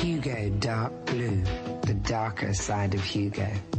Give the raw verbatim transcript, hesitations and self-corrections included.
Hugo Dark Blue, the darker side of Hugo.